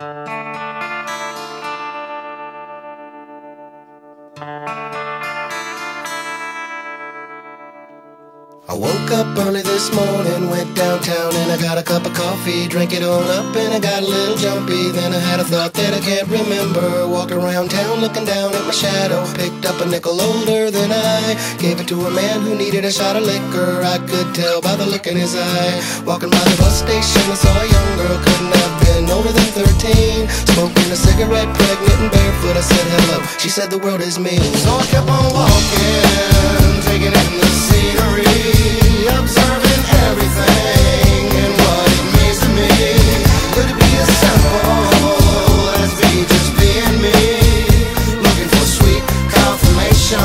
I woke up early this morning, went downtown and I got a cup of coffee, drank it on up and I got a little jumpy. Then I had a thought that I can't remember. Walked around town looking down at my shadow, picked up a nickel older than I, gave it to a man who needed a shot of liquor. I could tell by the look in his eye. Walking by the bus station I saw a young girl, couldn't have been older than 13, smoking a cigarette, pregnant and barefoot. I said hello, she said the world is mean. So I kept on walking, taking in the scenery, observing everything and what it means to me. Could it be as simple as me just being me, looking for sweet confirmation?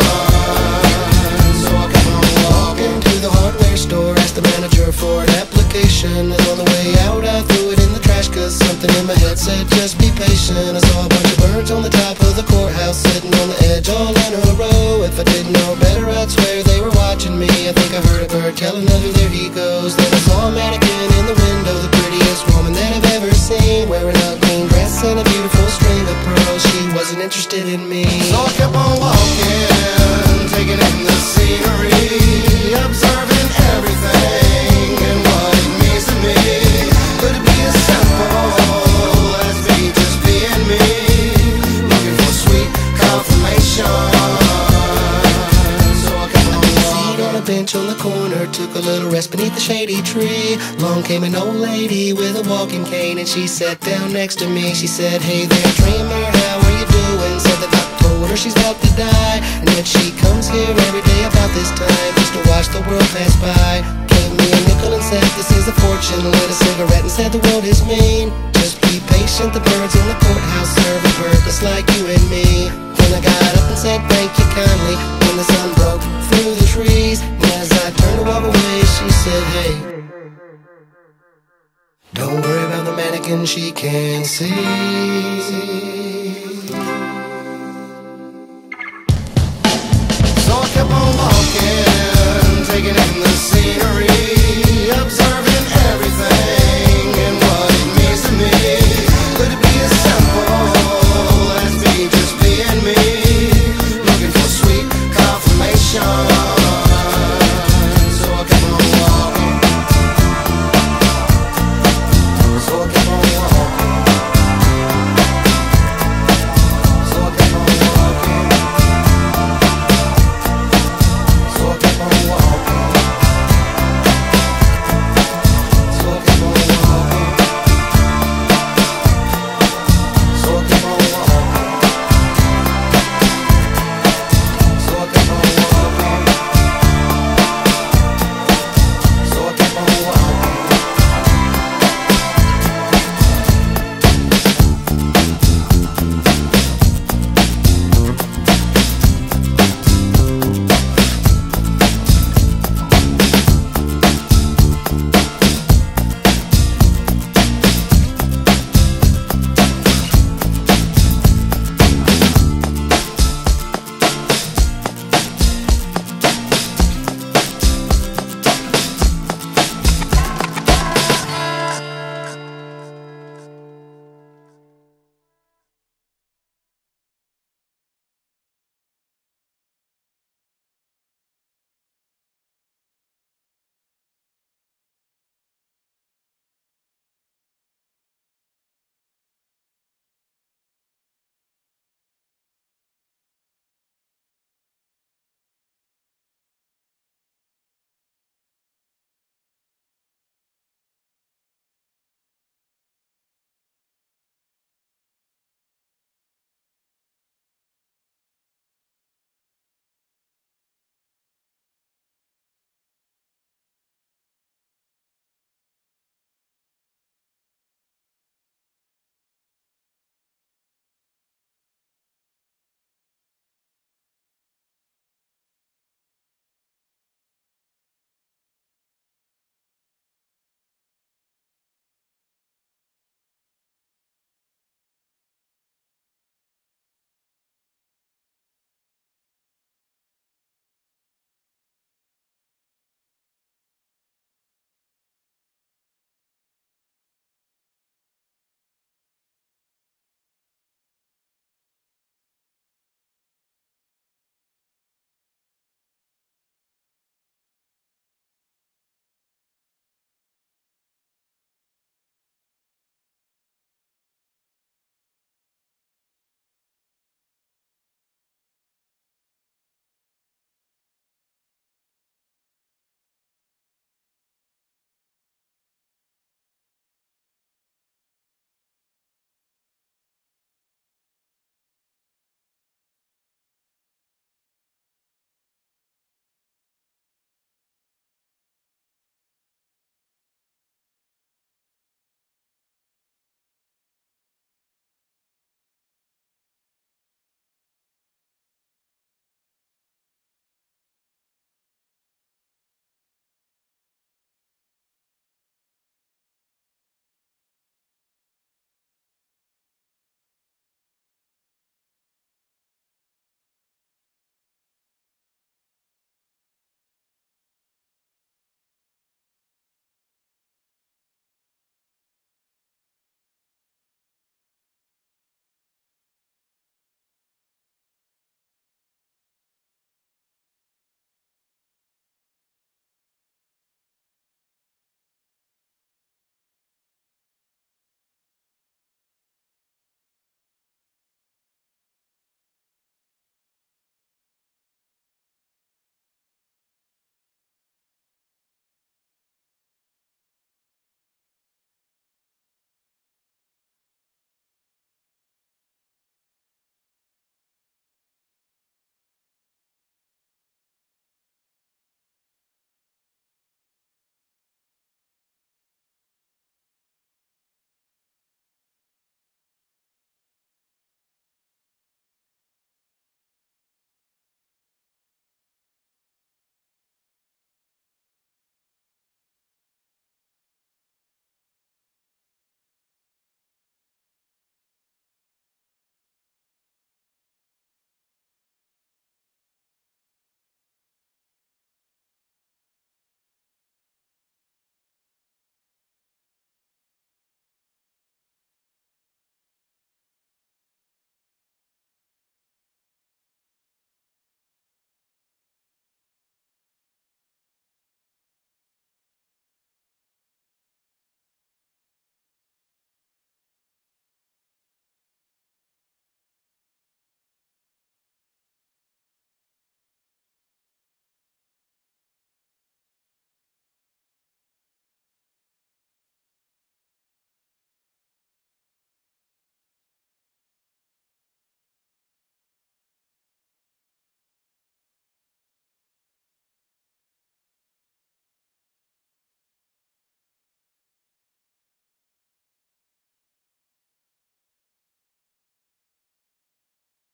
So I kept on walking to the hardware store, asked the manager for an application, and on the way out I threw it in the trash, cause something in my head said just be patient. I saw a bunch of birds on the top of the courthouse, sitting on the edge all in a row. If I didn't know better I'd swear they were watching me. I think I heard a bird tell another there he goes. Then I saw a mannequin in the window, the prettiest woman that I've ever seen, wearing a green dress and a beautiful string of pearls. She wasn't interested in me. So I kept on walking, taking in the scenery, observing everything and what it means to me. Could it be as simple as me just being me, looking for sweet confirmation? Bench on the corner, took a little rest beneath the shady tree. Along came an old lady with a walking cane, and she sat down next to me. She said, hey there dreamer, how are you doing? Said the doctor told her she's about to die, and that she comes here every day about this time just to watch the world pass by. Gave me a nickel and said this is a fortune, lit a cigarette and said the world is mean. Just be patient, the birds in the courthouse serve a purpose like you and me. Then I got up and said thank you kindly when the sun broke through the trees. As I turned to walk away, she said, hey, don't worry about the mannequin, she can't see. So I kept on walking, taking in the scenery,